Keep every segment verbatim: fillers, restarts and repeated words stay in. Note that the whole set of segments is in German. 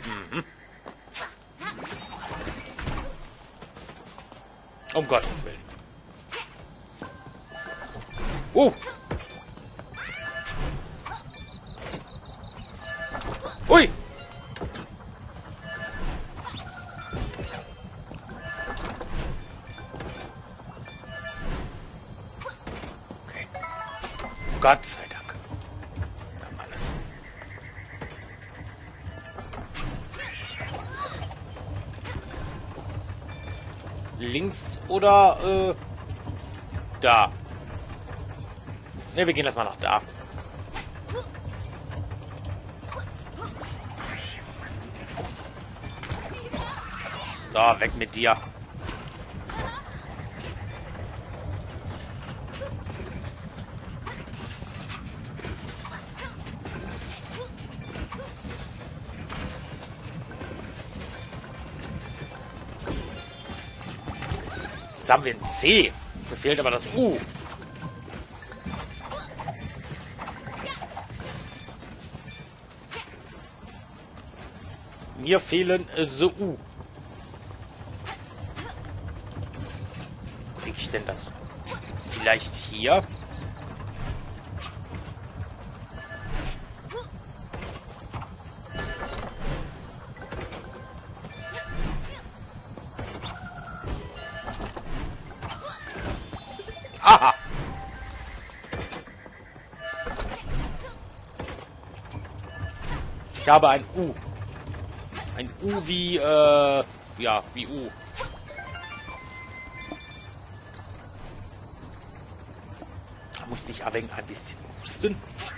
Mhm. Um Gottes Willen. Oh! Ui! Okay. Gott sei Dank. Wir haben alles. Links oder äh, da. Ne, wir gehen erstmal nach da. So, weg mit dir. Jetzt haben wir ein C. Mir fehlt aber das U. Mir fehlen äh, so U. Krieg ich denn das? Vielleicht hier? Aha! Ich habe ein U. Ein U wie, äh, ja, wie U. Da musste ich aber ein bisschen husten.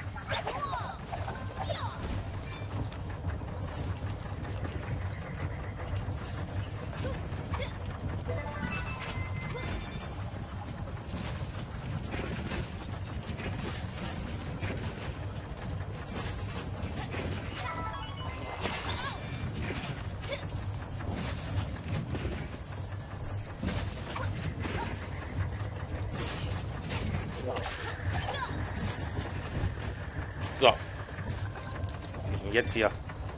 So. Jetzt hier.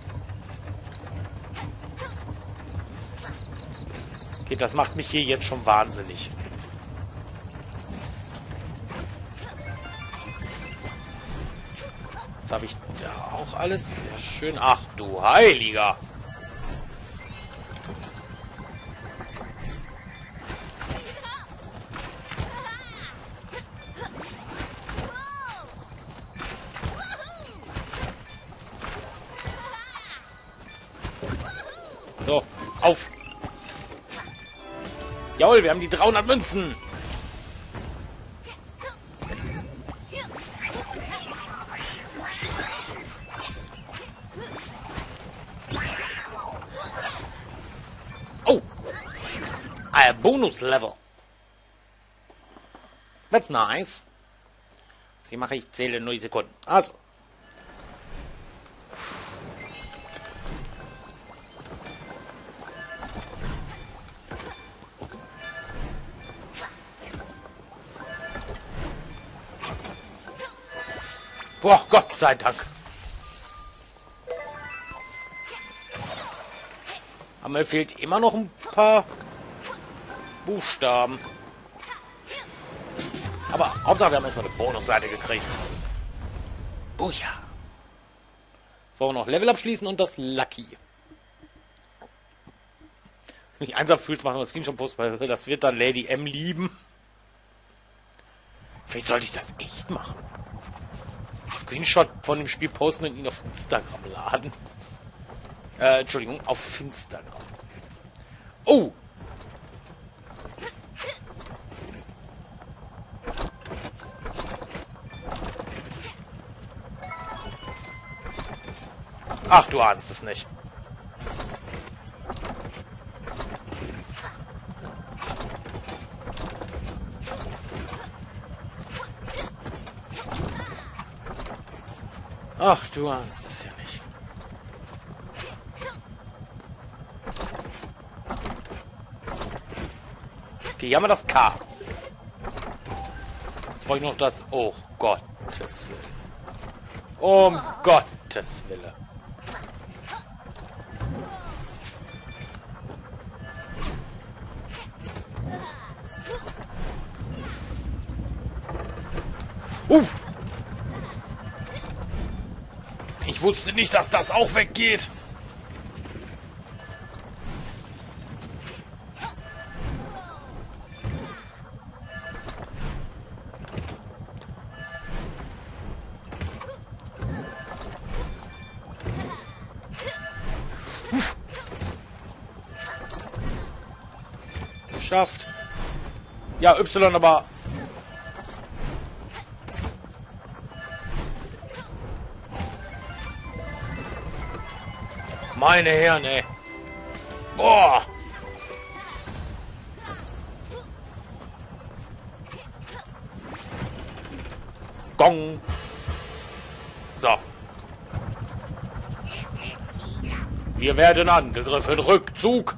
Okay, das macht mich hier jetzt schon wahnsinnig. Jetzt habe ich da auch alles. Sehr schön. Ach du Heiliger. So, auf. Jawohl, wir haben die dreihundert Münzen. Oh. Ein Bonus-Level. That's nice. Sie mache ich zähle null Sekunden. Also. Boah, Gott sei Dank. Aber mir fehlt immer noch ein paar Buchstaben. Aber Hauptsache, wir haben erstmal eine Bonusseite gekriegt. Buja. Jetzt wollen wir noch Level abschließen und das Lucky. Wenn ich einsam fühlt, machen wir das Screenshot-Post, weil das wird dann Lady M lieben. Vielleicht sollte ich das echt machen. Screenshot von dem Spiel posten und ihn auf Instagram laden. Äh, Entschuldigung, auf Instagram. Oh! Ach, du ahnst es nicht. Ach, du ahnst es ja nicht. Okay, hier haben wir das K. Jetzt brauche ich noch das... Oh, Gottes Willen. Um Gottes Willen. Ich wusste nicht, dass das auch weggeht. Geschafft. Ja, Y, aber... Meine Herren, ey. Boah. Gong. So. Wir werden angegriffen. Rückzug.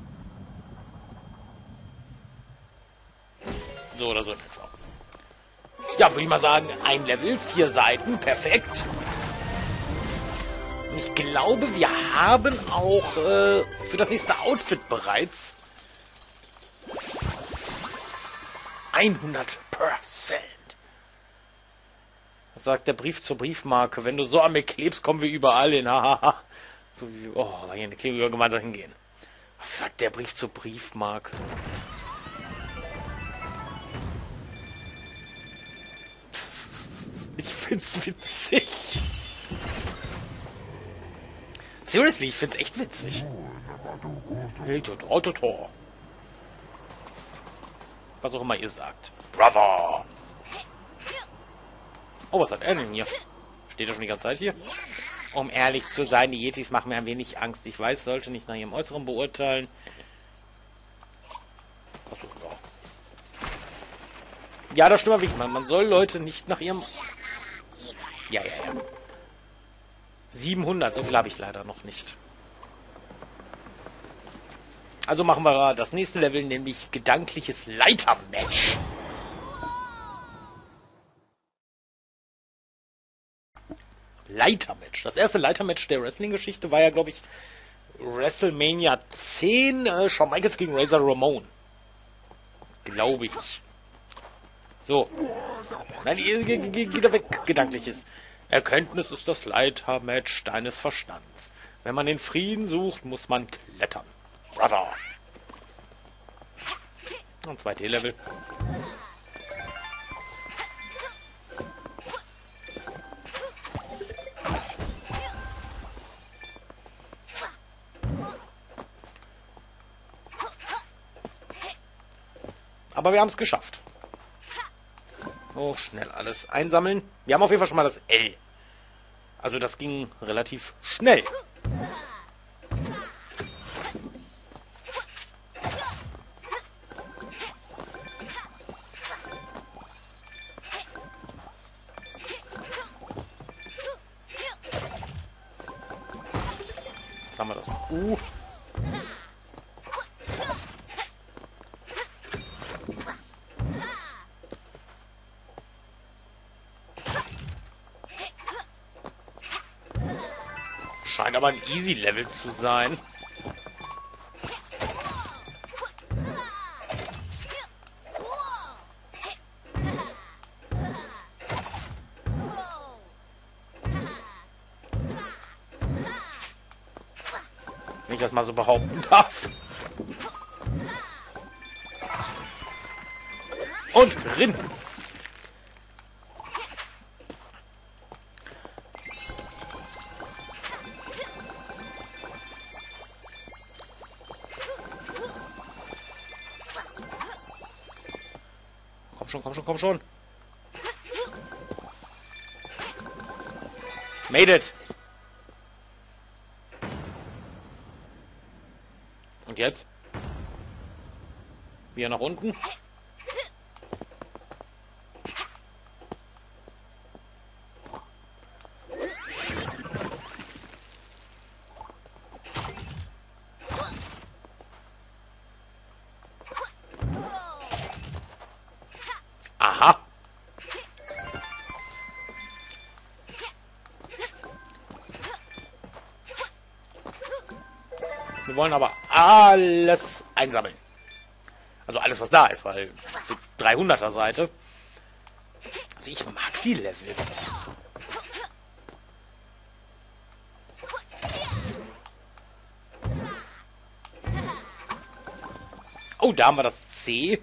So oder so in etwa. Ja, würde ich mal sagen, ein Level, vier Seiten, perfekt. Und ich glaube, wir haben auch äh, für das nächste Outfit bereits hundert Prozent. Was sagt der Brief zur Briefmarke? Wenn du so an mir klebst, kommen wir überall hin. Hahaha. So wie wir, oh, hier eine Klebe, wir gemeinsam hingehen. Was sagt der Brief zur Briefmarke? Ich find's witzig. Seriously, ich find's echt witzig. Was auch immer ihr sagt. Brother! Oh, was hat er denn hier? Steht er schon die ganze Zeit hier? Um ehrlich zu sein, die Yetis machen mir ein wenig Angst. Ich weiß, sollte nicht nach ihrem Äußeren beurteilen. Achso, ja. Ja, das stimmt wirklich. Man, man soll Leute nicht nach ihrem... Ja, ja, ja. siebenhundert, so viel habe ich leider noch nicht. Also machen wir das nächste Level, nämlich gedankliches Leitermatch. Leitermatch. Das erste Leitermatch der Wrestling-Geschichte war ja, glaube ich, WrestleMania zehn, äh, Shawn Michaels gegen Razor Ramon. Glaube ich. So. Nein, geht er weg. Gedankliches. Erkenntnis ist das Leitermatch deines Verstands. Wenn man den Frieden sucht, muss man klettern. Brother. Und zwei T-Level. Aber wir haben es geschafft. Oh, schnell alles einsammeln. Wir haben auf jeden Fall schon mal das L. Also das ging relativ schnell. Jetzt haben wir das U. Scheint aber ein Easy-Level zu sein. Wenn ich das mal so behaupten darf. Und Rinn. Komm schon, komm schon, komm schon. Made it. Und jetzt? Wieder nach unten. Aha. Wir wollen aber alles einsammeln. Also alles, was da ist, weil so dreihunderter Seite. Also ich mag die Level. Oh, da haben wir das C.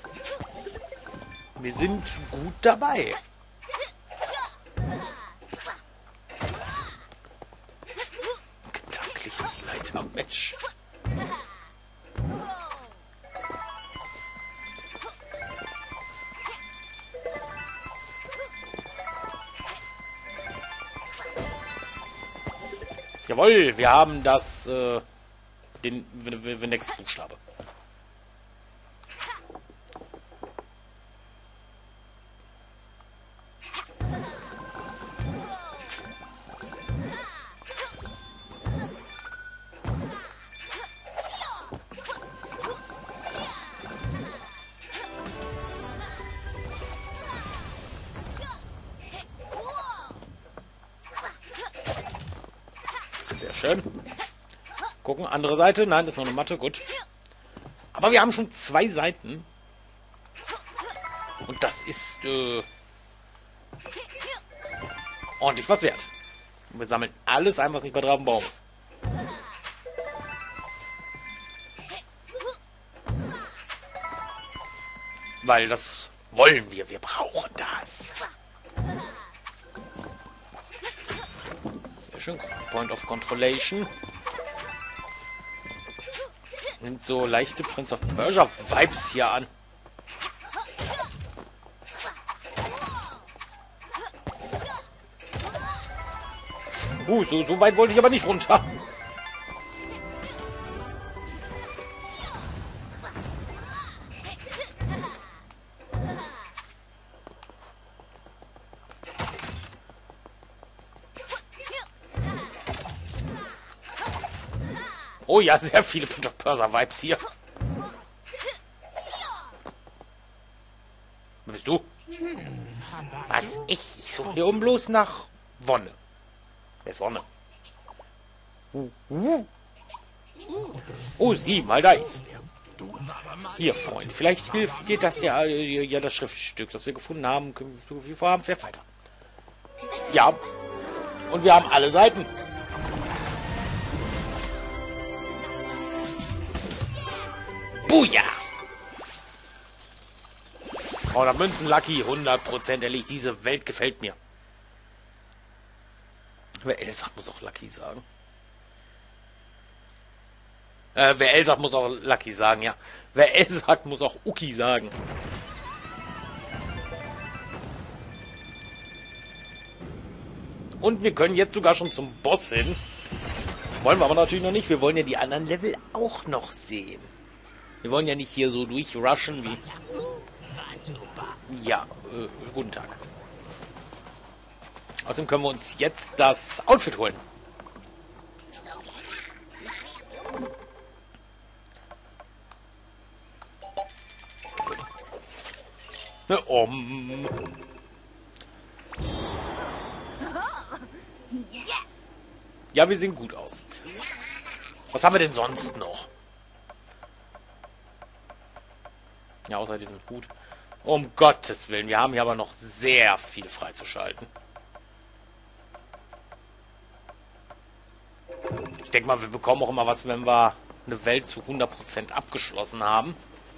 Wir sind gut dabei. Gedankliches Leitermatch. Jawohl, wir haben das, äh, den Venex-Buchstabe. Sehr schön. Gucken, andere Seite. Nein, das ist noch eine Matte. Gut. Aber wir haben schon zwei Seiten. Und das ist äh, ordentlich was wert. Und wir sammeln alles ein, was nicht bei Draven Baum ist. Weil das wollen wir. Wir brauchen das. Sehr schön. Point of Controlation. Das nimmt so leichte Prince of Persia Vibes hier an. Uh, so, so weit wollte ich aber nicht runter. Oh ja, sehr viele Prince of Persia Vibes hier. Wer bist du? Was? Ich? Ich suche hier oben bloß nach Wonne. Wer ist Wonne? Uh, uh. Oh, sieh mal, da ist er. Hier, Freund, vielleicht hilft dir das ja, ja das Schriftstück, das wir gefunden haben. Wir vorhaben, fährt weiter. Ja. Und wir haben alle Seiten. Buja! dreihundert Münzen, Lucky, hundert Prozent erledigt. Diese Welt gefällt mir. Wer L sagt, muss auch Lucky sagen. Äh, wer L sagt, muss auch Lucky sagen, ja. Wer L sagt, muss auch Uki sagen. Und wir können jetzt sogar schon zum Boss hin. Wollen wir aber natürlich noch nicht. Wir wollen ja die anderen Level auch noch sehen. Wir wollen ja nicht hier so durchrushen wie... Ja, äh, guten Tag. Außerdem können wir uns jetzt das Outfit holen. Ne, um. Ja, wir sehen gut aus. Was haben wir denn sonst noch? Ja, außer diesem Hut. Um Gottes Willen, wir haben hier aber noch sehr viel freizuschalten. Ich denke mal, wir bekommen auch immer was, wenn wir eine Welt zu hundert Prozent abgeschlossen haben.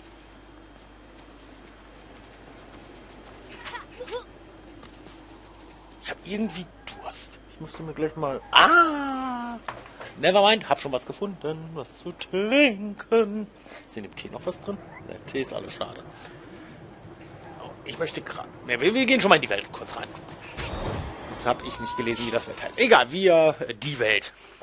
Ich habe irgendwie Durst. Ich musste mir gleich mal... Ah! Nevermind, hab schon was gefunden. Was zu trinken. Ist in dem Tee noch was drin? Der Tee ist alles schade. Ich möchte gerade... Ne, wir, wir gehen schon mal in die Welt kurz rein. Jetzt habe ich nicht gelesen, wie das Welt heißt. Egal, wir... Die Welt.